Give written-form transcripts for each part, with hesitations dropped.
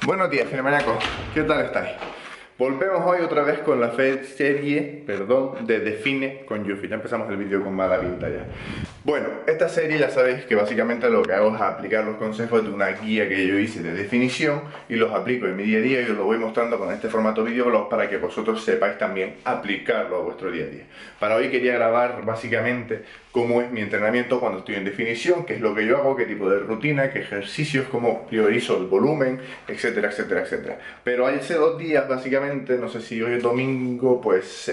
Buenos días, Germaniacos, ¿qué tal estáis? Volvemos hoy otra vez con la serie, de Define con Yuffie. Ya empezamos el vídeo con mala pinta ya. Bueno, esta serie ya sabéis que básicamente lo que hago es aplicar los consejos de una guía que yo hice de definición y los aplico en mi día a día y os lo voy mostrando con este formato videoblog para que vosotros sepáis también aplicarlo a vuestro día a día. Para hoy quería grabar básicamente cómo es mi entrenamiento cuando estoy en definición, qué es lo que yo hago, qué tipo de rutina, qué ejercicios, cómo priorizo el volumen, etcétera, etcétera, etcétera. Pero hace 2 días básicamente, no sé si hoy es domingo, pues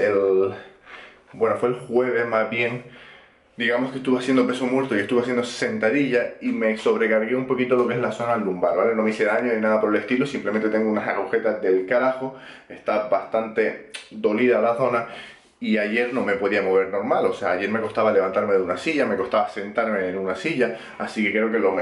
fue el jueves más bien. Digamos que estuve haciendo peso muerto y estuve haciendo sentadilla y me sobrecargué un poquito lo que es la zona lumbar, ¿vale? No me hice daño ni nada por el estilo, simplemente tengo unas agujetas del carajo, está bastante dolida la zona y ayer no me podía mover normal, o sea, ayer me costaba levantarme de una silla, me costaba sentarme en una silla, así que creo que lo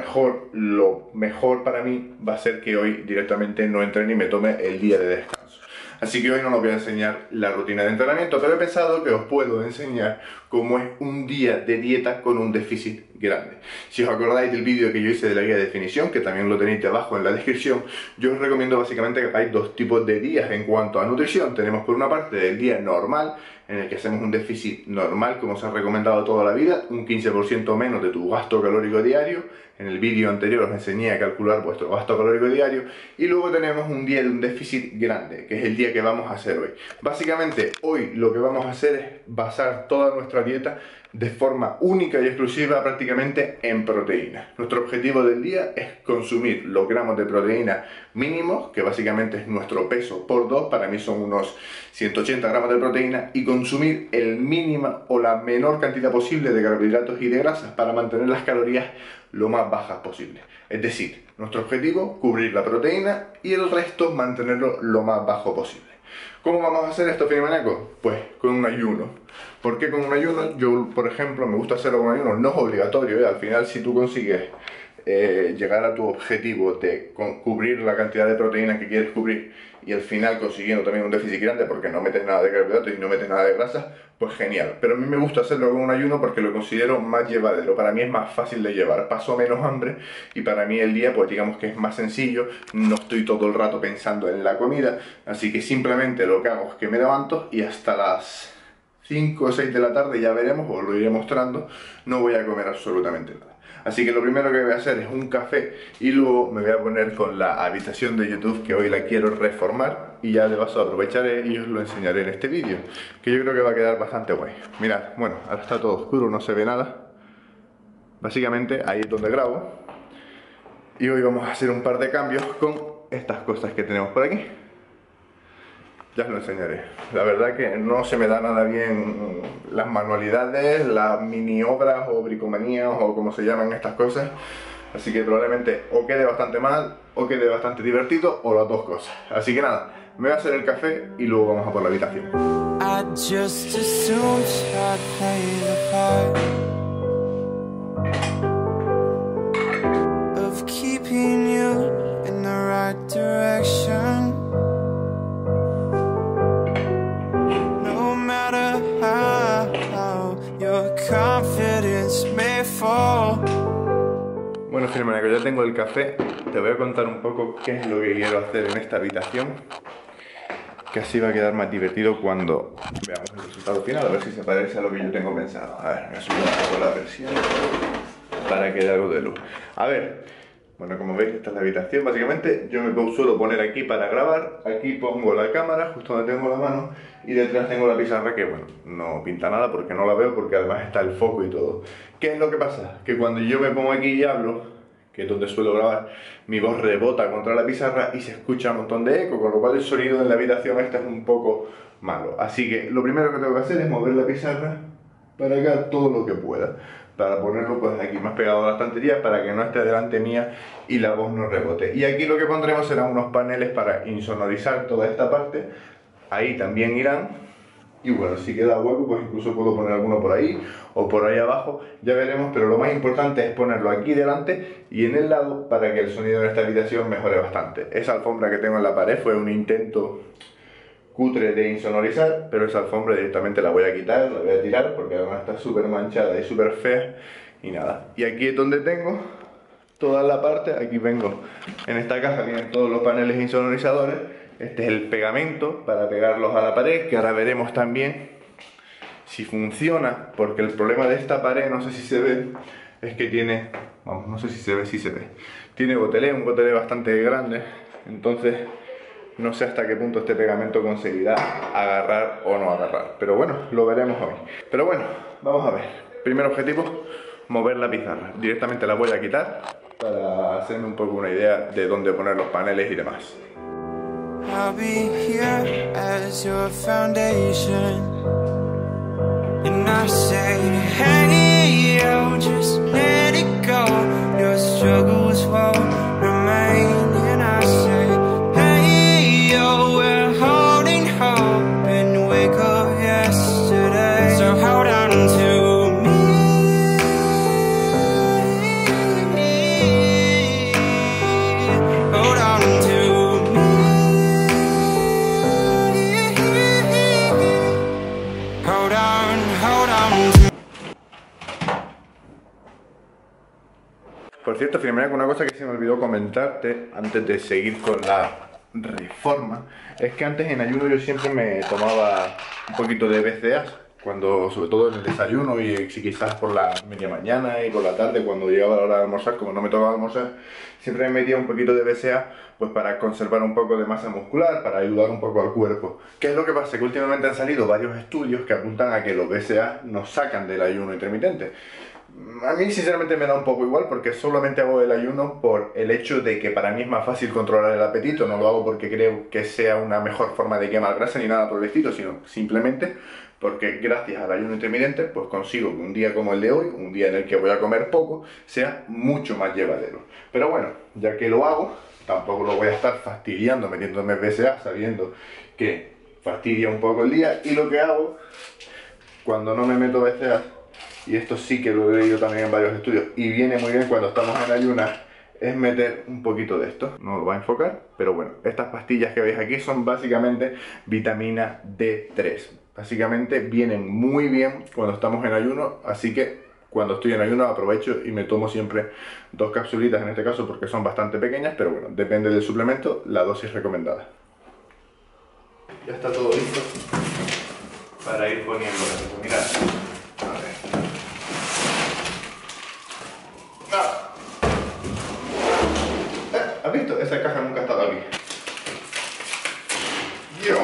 mejor para mí va a ser que hoy directamente no entrene y me tome el día de descanso. Así que hoy no os voy a enseñar la rutina de entrenamiento, pero he pensado que os puedo enseñar cómo es un día de dieta con un déficit grande. Si os acordáis del vídeo que yo hice de la guía de definición, que también lo tenéis abajo en la descripción, yo os recomiendo básicamente que hagáis 2 tipos de días en cuanto a nutrición. Tenemos por una parte el día normal, en el que hacemos un déficit normal, como os ha recomendado toda la vida, un 15% menos de tu gasto calórico diario. En el vídeo anterior os enseñé a calcular vuestro gasto calórico diario. Y luego tenemos un día de un déficit grande, que es el día que vamos a hacer hoy. Básicamente, hoy lo que vamos a hacer es basar toda nuestra dieta de forma única y exclusiva prácticamente en proteína. Nuestro objetivo del día es consumir los gramos de proteína mínimos, que básicamente es nuestro peso por 2, para mí son unos 180 gramos de proteína, y consumir el mínimo o la menor cantidad posible de carbohidratos y de grasas para mantener las calorías lo más bajas posible. Es decir, nuestro objetivo, cubrir la proteína y el resto mantenerlo lo más bajo posible. ¿Cómo vamos a hacer esto, Germaniacos? Pues con un ayuno. ¿Por qué con un ayuno? Yo, por ejemplo, me gusta hacerlo con ayuno. No es obligatorio, ¿eh? Al final, si tú consigues llegar a tu objetivo de cubrir la cantidad de proteína que quieres cubrir y al final consiguiendo también un déficit grande porque no metes nada de carbohidratos y no metes nada de grasa, pues genial. Pero a mí me gusta hacerlo con un ayuno porque lo considero más llevadero. Para mí es más fácil de llevar, paso menos hambre y para mí el día pues digamos que es más sencillo, no estoy todo el rato pensando en la comida, así que simplemente lo que hago es que me levanto y hasta las 5 o 6 de la tarde, ya veremos, os lo iré mostrando, no voy a comer absolutamente nada. Así que lo primero que voy a hacer es un café y luego me voy a poner con la habitación de YouTube, que hoy la quiero reformar, y ya de paso aprovecharé y os lo enseñaré en este vídeo, que yo creo que va a quedar bastante guay. Mirad, bueno, ahora está todo oscuro, no se ve nada. Básicamente ahí es donde grabo. Y hoy vamos a hacer un par de cambios con estas cosas que tenemos por aquí. Ya os lo enseñaré. La verdad que no se me da nada bien las manualidades, las mini obras o bricomanías o como se llaman estas cosas. Así que probablemente o quede bastante mal o quede bastante divertido o las 2 cosas. Así que nada, me voy a hacer el café y luego vamos a por la habitación. Bueno, Germaniacos, ya tengo el café. Te voy a contar un poco qué es lo que quiero hacer en esta habitación, que así va a quedar más divertido cuando veamos el resultado final, a ver si se parece a lo que yo tengo pensado. A ver, voy a subir un poco la versión para que dé algo de luz. A ver, bueno, como veis, esta es la habitación. Básicamente yo me suelo poner aquí para grabar, aquí pongo la cámara, justo donde tengo la mano, y detrás tengo la pizarra que, bueno, no pinta nada porque no la veo, porque además está el foco y todo. ¿Qué es lo que pasa? Que cuando yo me pongo aquí y hablo, que es donde suelo grabar, mi voz rebota contra la pizarra y se escucha un montón de eco, con lo cual el sonido en la habitación esta es un poco malo. Así que lo primero que tengo que hacer es mover la pizarra para acá todo lo que pueda, para ponerlo pues aquí más pegado a la estantería para que no esté delante mía y la voz no rebote. Y aquí lo que pondremos serán unos paneles para insonorizar toda esta parte, ahí también irán. Y bueno, si queda hueco, pues incluso puedo poner alguno por ahí o por ahí abajo, ya veremos, pero lo más importante es ponerlo aquí delante y en el lado para que el sonido en esta habitación mejore bastante. Esa alfombra que tengo en la pared fue un intento cutre de insonorizar, pero esa alfombra directamente la voy a quitar, la voy a tirar porque además está súper manchada y súper fea y nada. Y aquí es donde tengo toda la parte. Aquí vengo, en esta caja vienen todos los paneles insonorizadores. Este es el pegamento para pegarlos a la pared, que ahora veremos también si funciona, porque el problema de esta pared, no sé si se ve, es que tiene, vamos, no sé si se ve, sí se ve, tiene gotelé, un gotelé bastante grande, entonces no sé hasta qué punto este pegamento conseguirá agarrar o no agarrar, pero bueno, lo veremos hoy. Pero bueno, vamos a ver. Primer objetivo, mover la pizarra. Directamente la voy a quitar para hacerme un poco una idea de dónde poner los paneles y demás. I'll be here as your foundation, and I say, hey, yo, just let it go. Your struggles won't remain, and I say, hey, yo, we're holding hope and wake up yesterday. So hold on to me, hold on to me, hold on to me. Por cierto, Filomena, una cosa que se me olvidó comentarte antes de seguir con la reforma, es que antes en ayuno yo siempre me tomaba un poquito de BCAAs, cuando, sobre todo en el desayuno y si quizás por la media mañana y por la tarde cuando llegaba la hora de almorzar, como no me tocaba almorzar, siempre me metía un poquito de BCAAs pues para conservar un poco de masa muscular, para ayudar un poco al cuerpo. ¿Qué es lo que pasa? Que últimamente han salido varios estudios que apuntan a que los BCAAs nos sacan del ayuno intermitente. A mí sinceramente me da un poco igual porque solamente hago el ayuno por el hecho de que para mí es más fácil controlar el apetito. No lo hago porque creo que sea una mejor forma de quemar grasa ni nada por el estilo, sino simplemente porque gracias al ayuno intermitente pues consigo que un día como el de hoy, un día en el que voy a comer poco, sea mucho más llevadero. Pero bueno, ya que lo hago, tampoco lo voy a estar fastidiando metiéndome BCAAs sabiendo que fastidia un poco el día. Y lo que hago cuando no me meto BCAAs, y esto sí que lo he leído también en varios estudios y viene muy bien cuando estamos en ayunas, es meter un poquito de esto. No lo va a enfocar, pero bueno, estas pastillas que veis aquí son básicamente vitamina D3. Básicamente vienen muy bien cuando estamos en ayuno, así que cuando estoy en ayuno aprovecho y me tomo siempre 2 capsulitas en este caso porque son bastante pequeñas, pero bueno, depende del suplemento, la dosis recomendada. Ya está todo listo para ir poniendo esto. Mirad. ¿Has visto? Esa caja nunca ha estado aquí. ¡Dios!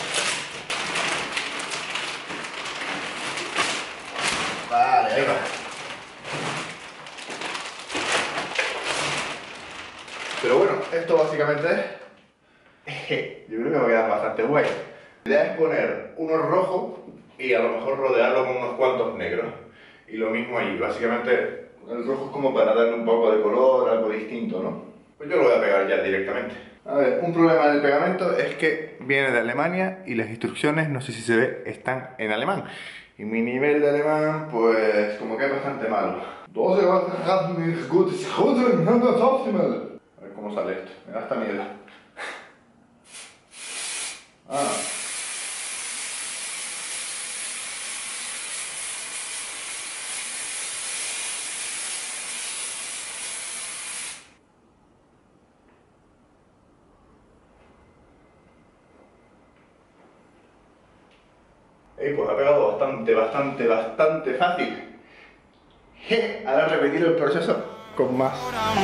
Vale, ahí va. Pero bueno, esto básicamente es... yo creo que va a quedar bastante guay. La idea es poner uno rojo y a lo mejor rodearlo con unos cuantos negros. Y lo mismo ahí, básicamente el rojo es como para darle un poco de color, algo distinto, ¿no? Pues yo lo voy a pegar ya directamente. A ver, un problema del pegamento es que viene de Alemania y las instrucciones, no sé si se ve, están en alemán. Y mi nivel de alemán, pues, como que es bastante malo. A ver cómo sale esto, me da hasta miedo. Pues ha pegado bastante fácil. Ahora repetir el proceso con más.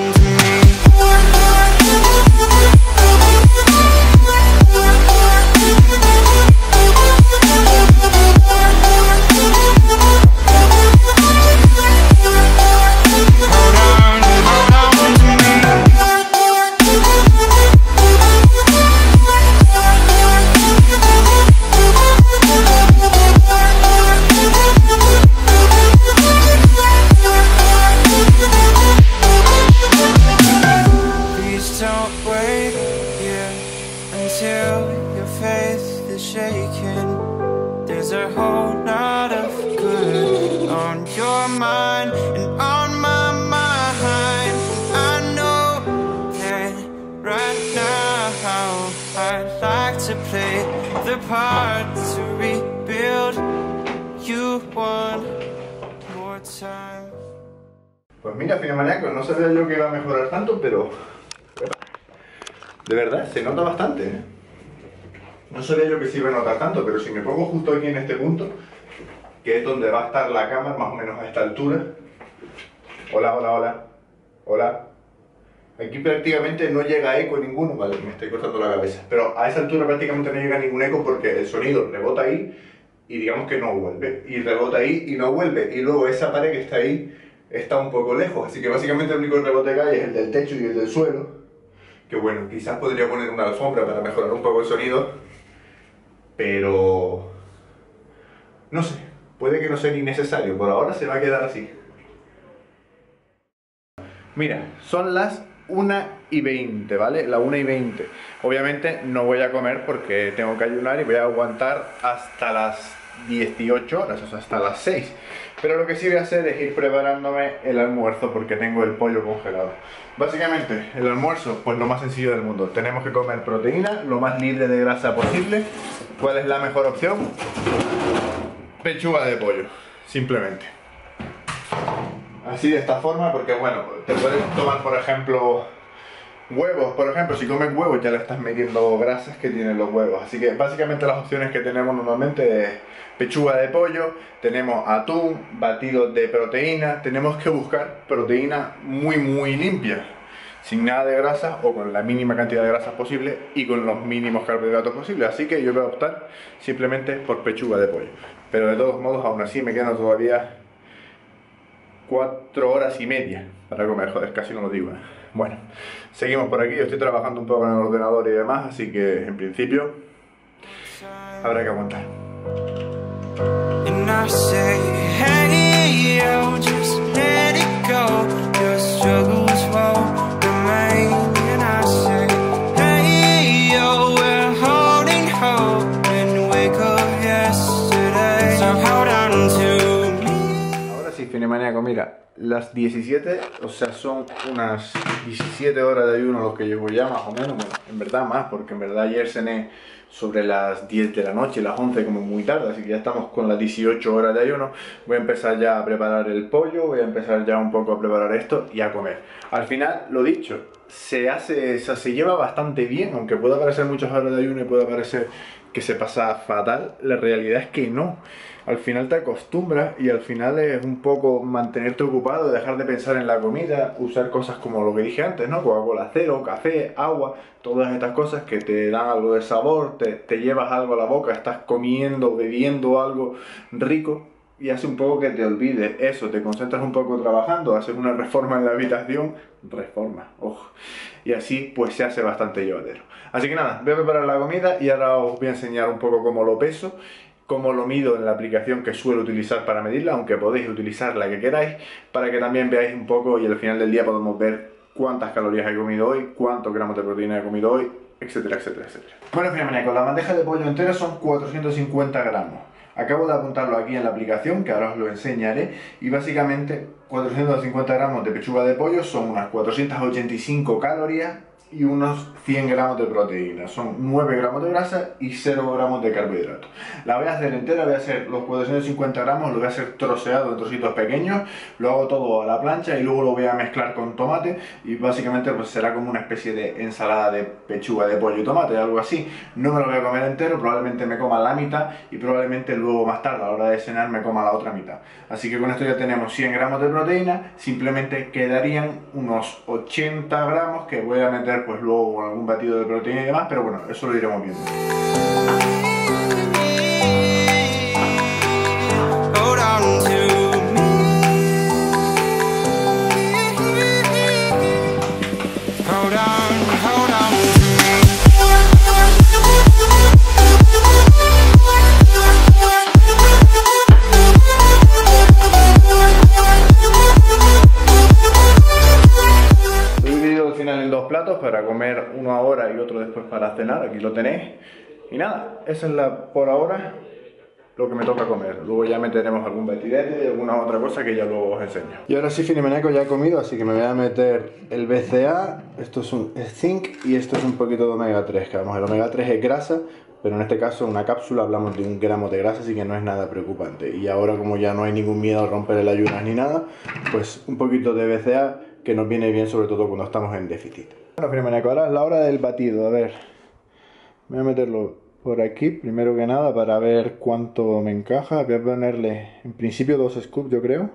There's a whole lot of good on your mind and on my mind. I know that right now I'd like to play the part to rebuild you one more time. Pues mira, Finemaniacos, no sabía yo que iba a mejorar tanto, pero de verdad, se nota bastante, ¿eh? No sabía yo que se iba a notar tanto, pero si me pongo justo aquí en este punto, que es donde va a estar la cámara, más o menos a esta altura. Hola, hola, hola. Hola. Aquí prácticamente no llega eco ninguno, vale, me estoy cortando la cabeza. Pero a esa altura prácticamente no llega ningún eco porque el sonido rebota ahí y digamos que no vuelve. Y rebota ahí y no vuelve. Y luego esa pared que está ahí está un poco lejos. Así que básicamente el único rebote que hay es el del techo y el del suelo. Que bueno, quizás podría poner una alfombra para mejorar un poco el sonido. Pero... no sé, puede que no sea ni necesario. Por ahora se va a quedar así. Mira, son las 1:20, ¿vale? La 1:20. Obviamente no voy a comer porque tengo que ayunar y voy a aguantar hasta las 18 horas, o sea, hasta las 6. Pero lo que sí voy a hacer es ir preparándome el almuerzo porque tengo el pollo congelado. Básicamente, el almuerzo, pues lo más sencillo del mundo. Tenemos que comer proteína, lo más libre de grasa posible. ¿Cuál es la mejor opción? Pechuga de pollo, simplemente. Así de esta forma, porque bueno, te puedes tomar por ejemplo huevos, por ejemplo, si comes huevos ya le estás metiendo grasas que tienen los huevos, así que básicamente las opciones que tenemos normalmente es pechuga de pollo, tenemos atún, batidos de proteína, tenemos que buscar proteína muy limpia, sin nada de grasa o con la mínima cantidad de grasas posible y con los mínimos carbohidratos posibles, así que yo voy a optar simplemente por pechuga de pollo, pero de todos modos aún así me quedan todavía 4 horas y media para comer, joder, casi no lo digo, ¿eh? Bueno, seguimos por aquí, yo estoy trabajando un poco en el ordenador y demás, así que en principio habrá que aguantar. Finemaniaco, mira, las 17, o sea, son unas 17 horas de ayuno lo que llevo ya, más o menos, bueno, en verdad más, porque en verdad ayer cené sobre las 10 de la noche, las 11 como muy tarde, así que ya estamos con las 18 horas de ayuno. Voy a empezar ya a preparar el pollo, voy a empezar ya un poco a preparar esto y a comer. Al final, lo dicho, se lleva bastante bien, aunque pueda parecer muchas horas de ayuno y pueda parecer que se pasa fatal, la realidad es que no. Al final te acostumbras y al final es un poco mantenerte ocupado, dejar de pensar en la comida, usar cosas como lo que dije antes, ¿no? Coca-Cola cero, café, agua, todas estas cosas que te dan algo de sabor, te llevas algo a la boca, estás comiendo, bebiendo algo rico y hace un poco que te olvides eso, te concentras un poco trabajando, haces una reforma en la habitación, ojo, y así pues se hace bastante llevadero. Así que nada, voy a preparar la comida y ahora os voy a enseñar un poco cómo lo peso, cómo lo mido en la aplicación que suelo utilizar para medirla, aunque podéis utilizar la que queráis, para que también veáis un poco y al final del día podemos ver cuántas calorías he comido hoy, cuántos gramos de proteína he comido hoy, etcétera, etcétera, etcétera. Bueno, Finemaniacos, la bandeja de pollo entera son 450 gramos. Acabo de apuntarlo aquí en la aplicación, que ahora os lo enseñaré, y básicamente 450 gramos de pechuga de pollo son unas 485 calorías y unos 100 gramos de proteína. Son 9 gramos de grasa y 0 gramos de carbohidratos. La voy a hacer entera, voy a hacer los 450 gramos, lo voy a hacer troceado en trocitos pequeños, lo hago todo a la plancha y luego lo voy a mezclar con tomate y básicamente pues será como una especie de ensalada de pechuga de pollo y tomate, algo así. No me lo voy a comer entero, probablemente me coma la mitad y probablemente luego más tarde a la hora de cenar me coma la otra mitad. Así que con esto ya tenemos 100 gramos de proteína, simplemente quedarían unos 80 gramos que voy a meter pues luego con algún batido de proteína y demás, pero bueno, eso lo iremos viendo. Para comer uno ahora y otro después para cenar, aquí lo tenéis y nada, esa es por ahora lo que me toca comer, luego ya meteremos algún batidete y alguna otra cosa que ya luego os enseño. Y ahora sí, Finemaniaco, ya he comido, así que me voy a meter el BCA, esto es un zinc y esto es un poquito de omega 3, que vamos, el omega 3 es grasa, pero en este caso una cápsula hablamos de 1 gramo de grasa, así que no es nada preocupante. Y ahora, como ya no hay ningún miedo a romper el ayunas ni nada, pues un poquito de BCA que nos viene bien, sobre todo cuando estamos en déficit. Bueno, Firmaníaco, ahora es la hora del batido. A ver, voy a meterlo por aquí primero que nada para ver cuánto me encaja. Voy a ponerle en principio 2 scoops, yo creo.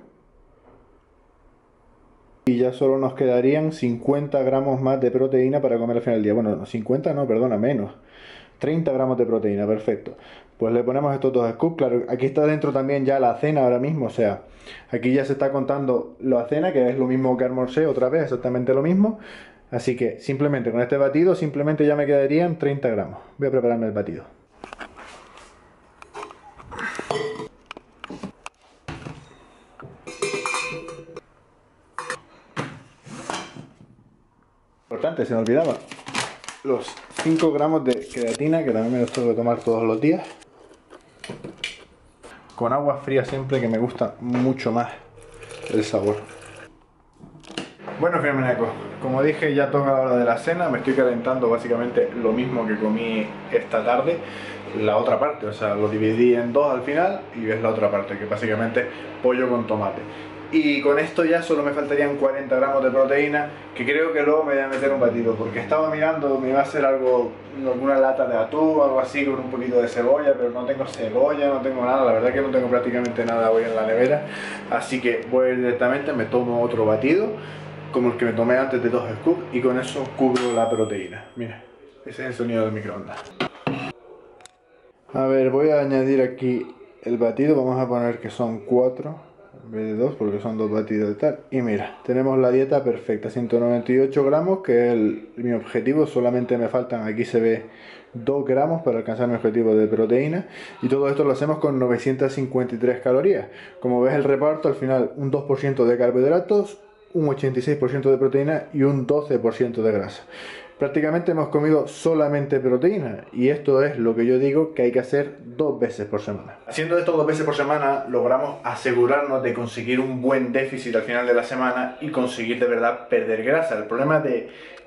Y ya solo nos quedarían 50 gramos más de proteína para comer al final del día. Bueno, 50 no, perdona, menos. 30 gramos de proteína, perfecto. Pues le ponemos estos 2 scoops. Claro, aquí está dentro también ya la cena ahora mismo. O sea, aquí ya se está contando la cena, que es lo mismo que almorcé otra vez, exactamente lo mismo. Así que simplemente con este batido, simplemente ya me quedarían 30 gramos. Voy a prepararme el batido. Importante, se me olvidaba. Los 5 gramos de creatina, que también me los tengo que tomar todos los días. Con agua fría siempre, que me gusta mucho más el sabor. Bueno, Firmaníaco, como dije, ya toca la hora de la cena. Me estoy calentando básicamente lo mismo que comí esta tarde, la otra parte, o sea, lo dividí en 2 al final y ves la otra parte, que básicamente pollo con tomate. Y con esto ya solo me faltarían 40 gramos de proteína, que creo que luego me voy a meter un batido, porque estaba mirando, me iba a hacer algo, alguna lata de atún o algo así con un poquito de cebolla, pero no tengo cebolla, no tengo nada, la verdad que no tengo prácticamente nada hoy en la nevera, así que voy directamente, me tomo otro batido, como el que me tomé antes de 2 scoops, y con eso cubro la proteína. Mira, ese es el sonido del microondas. A ver, voy a añadir aquí el batido, vamos a poner que son 4 en vez de 2 porque son 2 batidos y tal. Y mira, tenemos la dieta perfecta, 198 gramos, que es mi objetivo. Solamente me faltan, aquí se ve, 2 gramos para alcanzar mi objetivo de proteína. Y todo esto lo hacemos con 953 calorías. Como ves, el reparto al final, un 2% de carbohidratos, un 86% de proteína y un 12% de grasa. Prácticamente hemos comido solamente proteína, y esto es lo que yo digo que hay que hacer 2 veces por semana. Haciendo esto 2 veces por semana logramos asegurarnos de conseguir un buen déficit al final de la semana y conseguir de verdad perder grasa. El problema de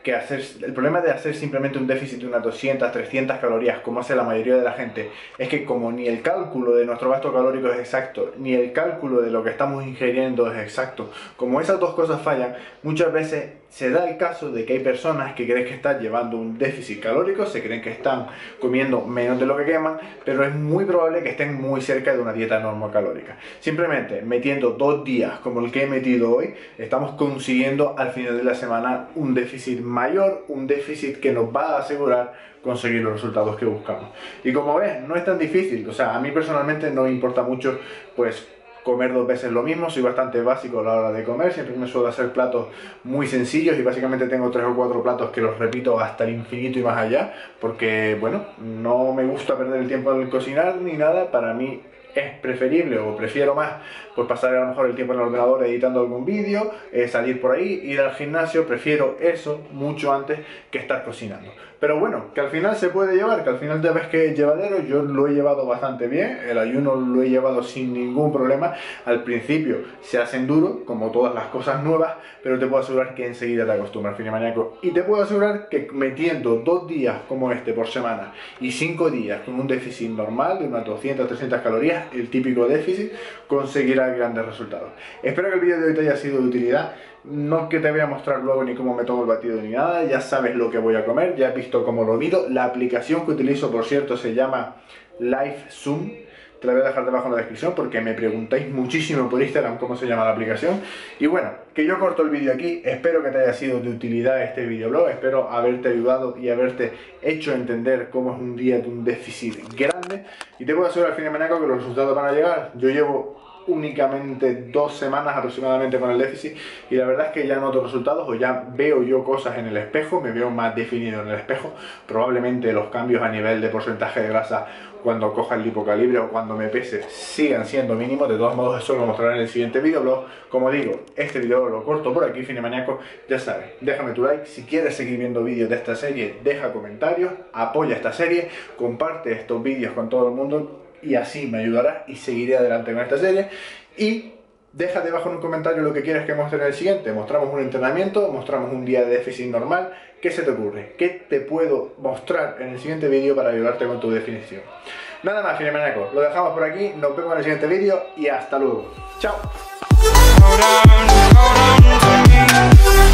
hacer simplemente un déficit de unas 200, 300 calorías, como hace la mayoría de la gente, es que como ni el cálculo de nuestro gasto calórico es exacto, ni el cálculo de lo que estamos ingiriendo es exacto, como esas dos cosas fallan, muchas veces se da el caso de que hay personas que creen que están llevando un déficit calórico, se creen que están comiendo menos de lo que queman, pero es muy probable que estén muy cerca de una dieta normocalórica. Simplemente metiendo 2 días como el que he metido hoy, estamos consiguiendo al final de la semana un déficit mayor, un déficit que nos va a asegurar conseguir los resultados que buscamos. Y como ves, no es tan difícil, o sea, a mí personalmente no me importa mucho, pues, comer 2 veces lo mismo. Soy bastante básico a la hora de comer, siempre me suelo hacer platos muy sencillos y básicamente tengo 3 o 4 platos que los repito hasta el infinito y más allá, porque bueno, no me gusta perder el tiempo en cocinar ni nada. Para mí es preferible, o prefiero más, pues pasar a lo mejor el tiempo en el ordenador editando algún vídeo, salir por ahí, ir al gimnasio. Prefiero eso mucho antes que estar cocinando. Pero bueno, que al final se puede llevar, que al final ya ves que es llevadero. Yo lo he llevado bastante bien, el ayuno lo he llevado sin ningún problema. Al principio se hacen duro, como todas las cosas nuevas, pero te puedo asegurar que enseguida te acostumbras, Firmaníaco. Y te puedo asegurar que metiendo 2 días como este por semana y 5 días con un déficit normal de unas 200 300 calorías, el típico déficit, conseguirás grandes resultados. Espero que el vídeo de hoy te haya sido de utilidad. No que te voy a mostrar luego ni cómo me tomo el batido ni nada, ya sabes lo que voy a comer, ya has visto cómo lo mido. La aplicación que utilizo, por cierto, se llama LifeZoom. Te la voy a dejar debajo en la descripción porque me preguntáis muchísimo por Instagram cómo se llama la aplicación. Y bueno, que yo corto el vídeo aquí. Espero que te haya sido de utilidad este videoblog. Espero haberte ayudado y haberte hecho entender cómo es un día de un déficit grande. Y te puedo asegurar, Firmaníaco, que los resultados van a llegar. Yo llevo únicamente 2 semanas aproximadamente con el déficit y la verdad es que ya noto resultados, o ya veo yo cosas en el espejo, me veo más definido en el espejo. Probablemente los cambios a nivel de porcentaje de grasa cuando coja el lipocalibre o cuando me pese sigan siendo mínimos. De todos modos, eso lo mostraré en el siguiente videoblog. Como digo, este video lo corto por aquí, Firmaníaco. Ya sabes, déjame tu like, si quieres seguir viendo vídeos de esta serie, deja comentarios, apoya esta serie, comparte estos vídeos con todo el mundo, y así me ayudarás y seguiré adelante con esta serie. Y Deja debajo en un comentario lo que quieras que muestre en el siguiente. Mostramos un entrenamiento, mostramos un día de déficit normal. ¿Qué se te ocurre? ¿Qué te puedo mostrar en el siguiente vídeo para ayudarte con tu definición? Nada más, Finemanacos. Lo dejamos por aquí. Nos vemos en el siguiente vídeo y hasta luego. ¡Chao! Hold on to me.